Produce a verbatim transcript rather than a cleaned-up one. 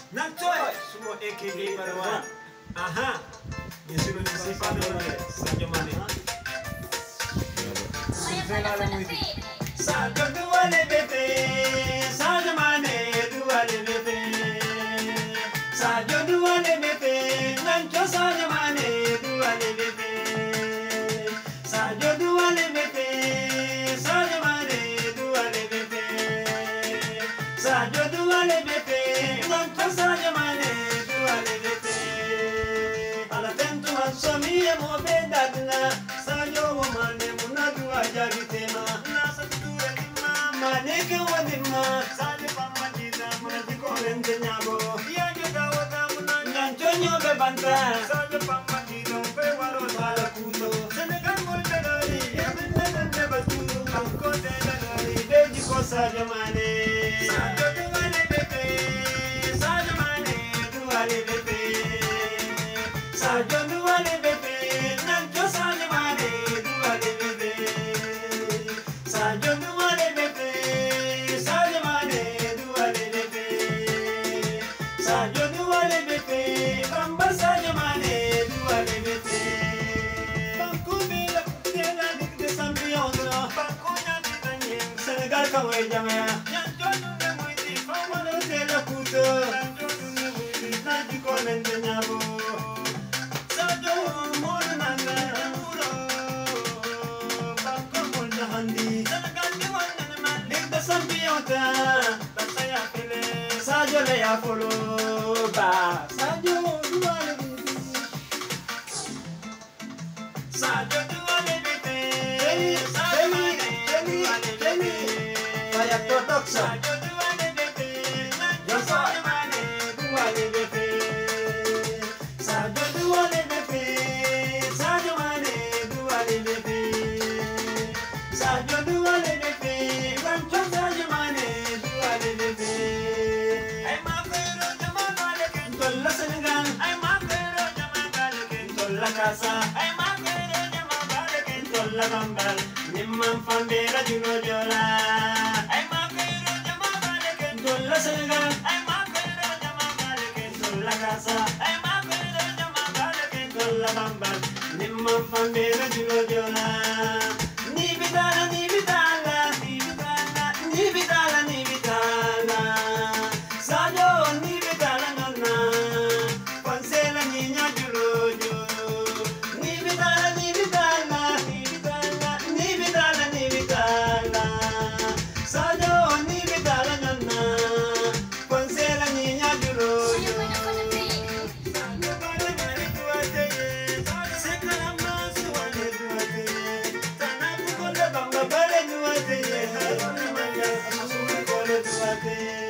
Nantoy, Sumo A K A Barwan. Aha. Yesu ni sifa dole. Sadio Mane. Sadio duale bebe. Sadio Mane duale bebe. Sadio duale bebe. Nanto Sadio Mane duale bebe. Sadio duale bebe. Sadio Mane duale bebe. Sadio duale bebe. Nanto Sadio Mane duale bebe. Ala tentu hansomie mo bedadna. Sadio Mane munadu ajabitema. Nasa tuwe lima. Maneke wadima. Sadio pamadina munadi korente nyabo. Yajo dawata munanya. Nyantonyo bebanta. Sadio pamadina pe waro bala kuto. Senegal moldelori. Yabinde dende batu. Kanko delori. Beji ko Sadio Mane. Sadio duale bebe. Sadio Mane duale bebe. Sadio duale bebe. Nanto Sadio Mane duale bebe. Sadio duale bebe. Sadio Mane duale bebe. Sadio duale bebe. Bamba Sadio Mane duale bebe. Banku bila kutela dik de champion na. Banku nyati tanye. Senegal kamwe jamaya. Nyanto dunde muiti. Famano tela kuto. Nyanto dunde muiti. Nadi konente nyabo. Sadio molo nanga muro. Banku molo handi. Senegal di wanda na dik de champion ta. Basta ya fele. Sadio le ya folo ba. Sadio duale bebe. Sadio duale bebe. Sadio Mane duale bebe. Faya totoxa. Sadio duale bebe. Sadio Mane duale bebe. Sadio duale bebe. Sadio Mane duale bebe. Sadio duale bebe. Rancho Sadio Mane duale bebe. Ay mafero jama gale ken tolla Senegal. Ay mafero jama gale ken tolla casa. Ay mafero jama gale ken tolla Bambal. Nimman fambera juno jola. Ay mafero jama gale ken tolla Senegal. Ay mafero jama gale ken tolla casa. Ay mafero jama gale ken tolla Bambal. Nimman fambera juno jola. Ni bitala ni bitala ni bitala ni bitala ni bitala. Sadio ni bitala nonna. Pansela niña julojo. Ni bitala ni bitala ni bitala ni bitala ni bitala. Sadio ni bitala nonna. Pansela niña julojo. Sadio bale bale tuate. Sekala masu wale tuate. Tanaku kole bamba bale tuate. Haruna manga asu kole tuate.